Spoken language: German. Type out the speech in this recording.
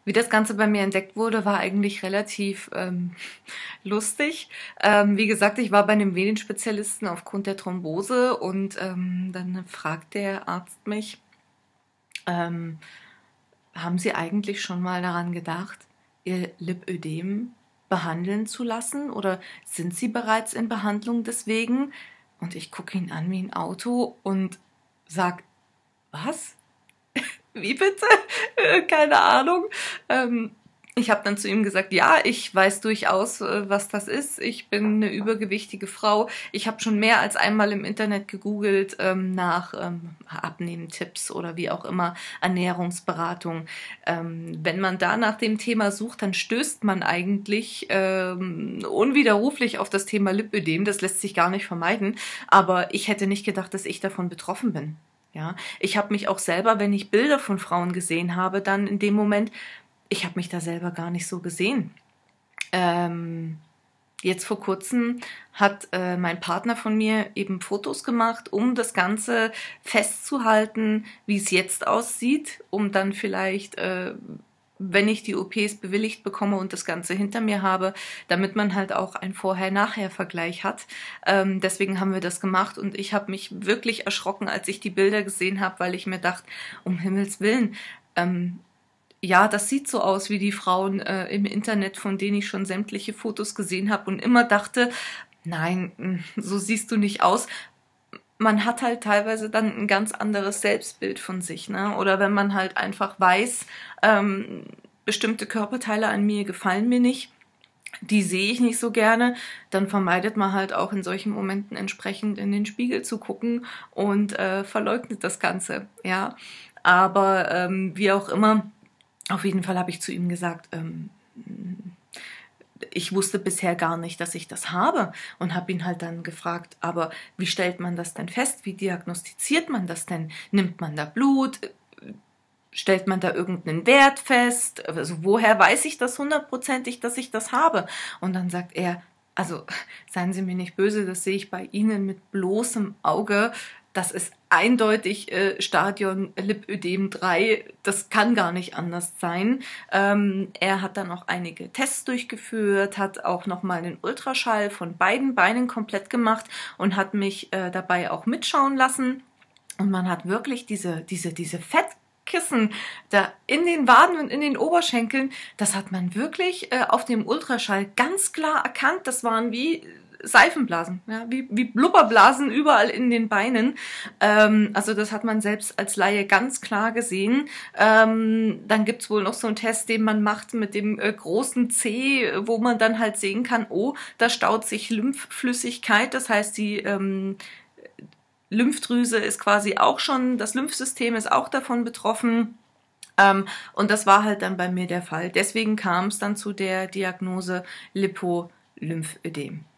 Wie das Ganze bei mir entdeckt wurde, war eigentlich relativ lustig. Wie gesagt, ich war bei einem Venenspezialisten aufgrund der Thrombose und dann fragt der Arzt mich, ähm, haben Sie eigentlich schon mal daran gedacht, Ihr Lipödem behandeln zu lassen oder sind Sie bereits in Behandlung deswegen? Und ich gucke ihn an wie ein Auto und sag, was? Wie bitte? Keine Ahnung. Ähm, Ich habe dann zu ihm gesagt, ja, ich weiß durchaus, was das ist. Ich bin eine übergewichtige Frau. Ich habe schon mehr als einmal im Internet gegoogelt nach Abnehmtipps oder wie auch immer, Ernährungsberatung. Wenn man da nach dem Thema sucht, dann stößt man eigentlich unwiderruflich auf das Thema Lipödem. Das lässt sich gar nicht vermeiden. Aber ich hätte nicht gedacht, dass ich davon betroffen bin. Ja, ich habe mich auch selber, wenn ich Bilder von Frauen gesehen habe, dann in dem Moment, ich habe mich da selber gar nicht so gesehen. Ähm, Jetzt vor kurzem hat mein Partner von mir eben Fotos gemacht, um das Ganze festzuhalten, wie es jetzt aussieht, um dann vielleicht, wenn ich die OPs bewilligt bekomme und das Ganze hinter mir habe, damit man halt auch einen Vorher-Nachher-Vergleich hat. Deswegen haben wir das gemacht und ich habe mich wirklich erschrocken, als ich die Bilder gesehen habe, weil ich mir dachte, um Himmels Willen, ja, das sieht so aus wie die Frauen im Internet, von denen ich schon sämtliche Fotos gesehen habe und immer dachte, nein, so siehst du nicht aus. Man hat halt teilweise dann ein ganz anderes Selbstbild von sich, ne? Oder wenn man halt einfach weiß, bestimmte Körperteile an mir gefallen mir nicht, die sehe ich nicht so gerne, dann vermeidet man halt auch in solchen Momenten entsprechend in den Spiegel zu gucken und verleugnet das Ganze, ja. Aber wie auch immer, auf jeden Fall habe ich zu ihm gesagt, ich wusste bisher gar nicht, dass ich das habe und habe ihn halt dann gefragt, aber wie stellt man das denn fest? Wie diagnostiziert man das denn? Nimmt man da Blut? Stellt man da irgendeinen Wert fest? Also woher weiß ich das hundertprozentig, dass ich das habe? Und dann sagt er, also seien Sie mir nicht böse, das sehe ich bei Ihnen mit bloßem Auge. Das ist eindeutig Stadion Lipödem 3. Das kann gar nicht anders sein. Er hat dann auch einige Tests durchgeführt, hat auch nochmal einen Ultraschall von beiden Beinen komplett gemacht und hat mich dabei auch mitschauen lassen. Und man hat wirklich diese Fettkissen da in den Waden und in den Oberschenkeln, das hat man wirklich auf dem Ultraschall ganz klar erkannt. Das waren wie Seifenblasen, ja, wie Blubberblasen überall in den Beinen. Also das hat man selbst als Laie ganz klar gesehen. Dann gibt's wohl noch so einen Test, den man macht mit dem großen C, wo man dann halt sehen kann, oh, da staut sich Lymphflüssigkeit. Das heißt, die Lymphdrüse ist quasi auch schon, das Lymphsystem ist auch davon betroffen. Und das war halt dann bei mir der Fall. Deswegen kam es dann zu der Diagnose Lipolymphödem.